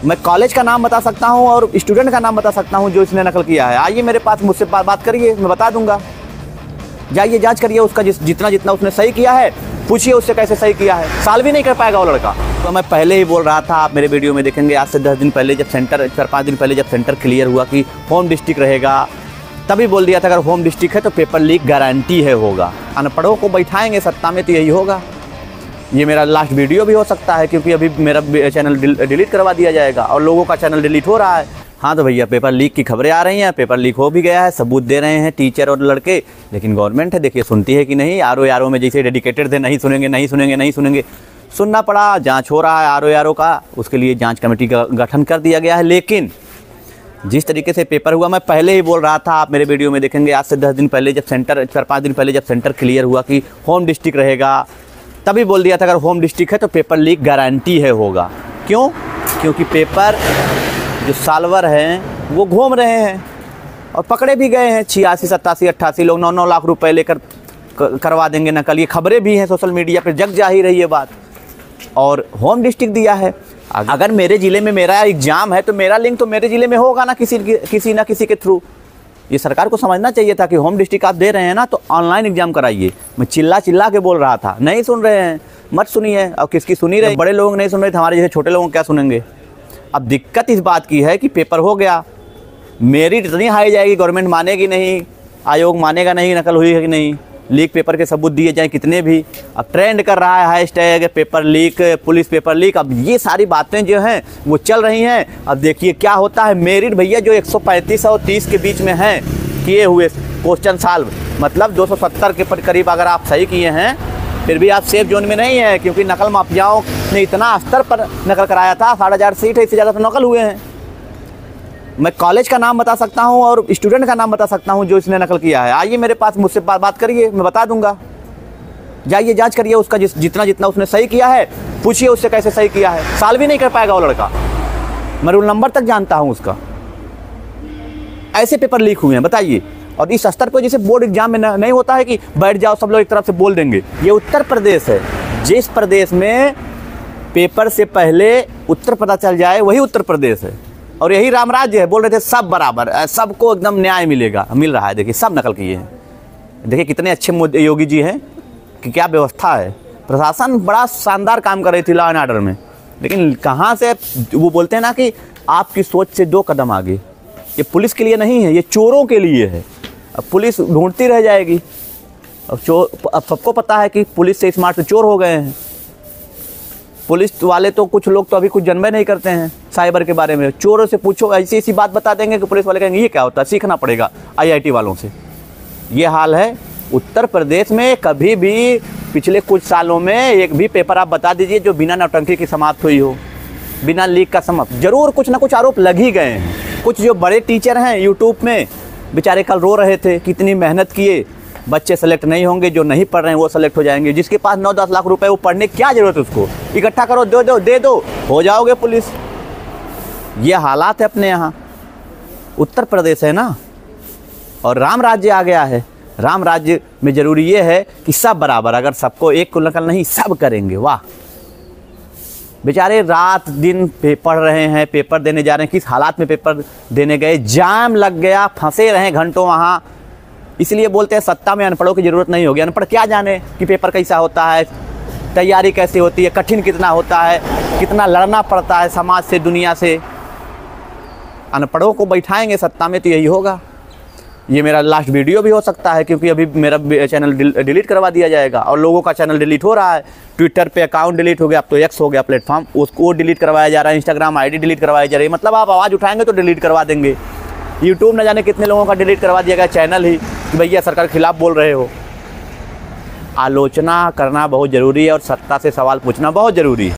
मैं कॉलेज का नाम बता सकता हूँ और स्टूडेंट का नाम बता सकता हूँ जो इसने नकल किया है। आइए मेरे पास, मुझसे बात करिए, मैं बता दूंगा। जाइए जांच करिए उसका, जितना उसने सही किया है, पूछिए उससे कैसे सही किया है। साल भी नहीं कर पाएगा वो लड़का। तो मैं पहले ही बोल रहा था, आप मेरे वीडियो में देखेंगे, आज से 10 दिन पहले जब सेंटर, 4-5 दिन पहले जब सेंटर क्लियर हुआ कि होम डिस्ट्रिक्ट रहेगा, तभी बोल दिया था अगर होम डिस्ट्रिक्ट है तो पेपर लीक गारंटी है होगा। अनपढ़ों को बैठाएंगे सत्ता में तो यही होगा। ये मेरा लास्ट वीडियो भी हो सकता है, क्योंकि अभी मेरा चैनल डिलीट करवा दिया जाएगा और लोगों का चैनल डिलीट हो रहा है। हाँ तो भैया, पेपर लीक की खबरें आ रही हैं, पेपर लीक हो भी गया है, सबूत दे रहे हैं टीचर और लड़के, लेकिन गवर्नमेंट है, देखिए सुनती है कि नहीं। आरओ में जैसे डेडिकेटेड थे, नहीं सुनेंगे, सुनना पड़ा। जांच हो रहा है आरओ का, उसके लिए जांच कमेटी का गठन कर दिया गया है। लेकिन जिस तरीके से पेपर हुआ, मैं पहले ही बोल रहा था, आप मेरे वीडियो में देखेंगे, आज से 10 दिन पहले जब सेंटर, 4-5 दिन पहले जब सेंटर क्लियर हुआ कि होम डिस्ट्रिक्ट रहेगा, तभी बोल दिया था अगर होम डिस्ट्रिक्ट है तो पेपर लीक गारंटी है होगा। क्यों? क्योंकि पेपर जो सॉल्वर हैं वो घूम रहे हैं और पकड़े भी गए हैं। 86, 87, 88 लोग 9-9 लाख रुपए लेकर करवा देंगे नकल। ये खबरें भी हैं सोशल मीडिया पर, जग जा ही रही है बात। और होम डिस्ट्रिक्ट दिया है। अगर मेरे ज़िले में मेरा एग्ज़ाम है तो मेरा लिंक तो मेरे ज़िले में होगा ना, किसी ना किसी के थ्रू। ये सरकार को समझना चाहिए था कि होम डिस्ट्रिक्ट आप दे रहे हैं ना, तो ऑनलाइन एग्जाम कराइए। मैं चिल्ला के बोल रहा था, नहीं सुन रहे हैं, मत सुनिए। अब किसकी सुनी रहे, बड़े लोग नहीं सुन रहे थे, हमारे जैसे छोटे लोगों क्या सुनेंगे। अब दिक्कत इस बात की है कि पेपर हो गया, मेरिट इतनी हाई जाएगी, गवर्नमेंट मानेगी नहीं, आयोग मानेगा नहीं नकल हुई है कि नहीं। लीक पेपर के सबूत दिए जाएँ कितने भी। अब ट्रेंड कर रहा है hashtag paper leak, police paper leak. अब ये सारी बातें जो हैं वो चल रही हैं। अब देखिए क्या होता है। मेरिट भैया जो 135 और 30 के बीच में हैं किए हुए क्वेश्चन सॉल्व, मतलब 270 के करीब अगर आप सही किए हैं, फिर भी आप सेफ जोन में नहीं हैं, क्योंकि नकल माफियाओं ने इतना स्तर पर नकल कराया था। 4,500 सीट है, इससे ज़्यादा तो नकल हुए हैं। मैं कॉलेज का नाम बता सकता हूँ और स्टूडेंट का नाम बता सकता हूँ जो इसने नकल किया है। आइए मेरे पास, मुझसे बात करिए, मैं बता दूंगा। जाइए जांच करिए उसका, जितना उसने सही किया है, पूछिए उससे कैसे सही किया है। साल भी नहीं कर पाएगा वो लड़का। मैं रोल नंबर तक जानता हूँ उसका। ऐसे पेपर लीक हुए हैं, बताइए। और इस स्तर पर जैसे बोर्ड एग्जाम में नहीं होता है कि बैठ जाओ सब लोग एक तरफ से बोल देंगे। ये उत्तर प्रदेश है, जिस प्रदेश में पेपर से पहले उत्तर पता चल जाए वही उत्तर प्रदेश है, और यही राम राज्य है। बोल रहे थे सब बराबर, सबको एकदम न्याय मिलेगा, मिल रहा है। देखिए सब नकल किए हैं। देखिए कितने अच्छे योगी जी हैं, कि क्या व्यवस्था है। प्रशासन बड़ा शानदार काम कर रही थी लॉ एंड ऑर्डर में, लेकिन कहाँ से वो बोलते हैं ना कि आपकी सोच से 2 कदम आगे। ये पुलिस के लिए नहीं है, ये चोरों के लिए है। अब पुलिस ढूंढती रह जाएगी। अब सबको पता है कि पुलिस से स्मार्ट तो चोर हो गए हैं। पुलिस वाले तो कुछ लोग तो अभी कुछ जन्मे नहीं करते हैं साइबर के बारे में। चोरों से पूछो, ऐसी बात बता देंगे कि पुलिस वाले कहेंगे ये क्या होता है, सीखना पड़ेगा IIT वालों से। ये हाल है उत्तर प्रदेश में। कभी भी पिछले कुछ सालों में एक भी पेपर आप बता दीजिए जो बिना नौटंकी की समाप्त हुई हो, बिना लीक का समाप्त। जरूर कुछ ना कुछ आरोप लग ही गए हैं। कुछ जो बड़े टीचर हैं यूट्यूब में, बेचारे कल रो रहे थे, कितनी मेहनत किए, बच्चे सेलेक्ट नहीं होंगे, जो नहीं पढ़ रहे हैं वो सेलेक्ट हो जाएंगे। जिसके पास 9-10 लाख रुपए, वो पढ़ने क्या जरूरत है, उसको इकट्ठा करो, दे दो, हो जाओगे पुलिस। ये हालात है अपने यहाँ। उत्तर प्रदेश है ना, और राम राज्य आ गया है। राम राज्य में जरूरी ये है कि सब बराबर, अगर सबको एक को नकल नहीं, सब करेंगे। वाह, बेचारे रात दिन पढ़ रहे हैं, पेपर देने जा रहे हैं। किस हालात में पेपर देने गए, जाम लग गया, फंसे रहे घंटों वहाँ। इसलिए बोलते हैं सत्ता में अनपढ़ों की ज़रूरत नहीं होगी। अनपढ़ क्या जाने कि पेपर कैसा होता है, तैयारी कैसे होती है, कठिन कितना होता है, कितना लड़ना पड़ता है समाज से, दुनिया से। अनपढ़ों को बैठाएंगे सत्ता में तो यही होगा। ये मेरा लास्ट वीडियो भी हो सकता है, क्योंकि अभी मेरा चैनल डिलीट करवा दिया जाएगा और लोगों का चैनल डिलीट हो रहा है। ट्विटर पे अकाउंट डिलीट हो गया, अब तो X हो गया प्लेटफॉर्म, उसको डिलीट करवाया जा रहा है। इंस्टाग्राम ID डिलीट करवाई जा रही है। मतलब आप आवाज़ उठाएंगे तो डिलीट करवा देंगे। यूट्यूब न जाने कितने लोगों का डिलीट करवा दिया गया चैनल ही, कि भैया सरकार के खिलाफ बोल रहे हो। आलोचना करना बहुत ज़रूरी है और सत्ता से सवाल पूछना बहुत ज़रूरी है।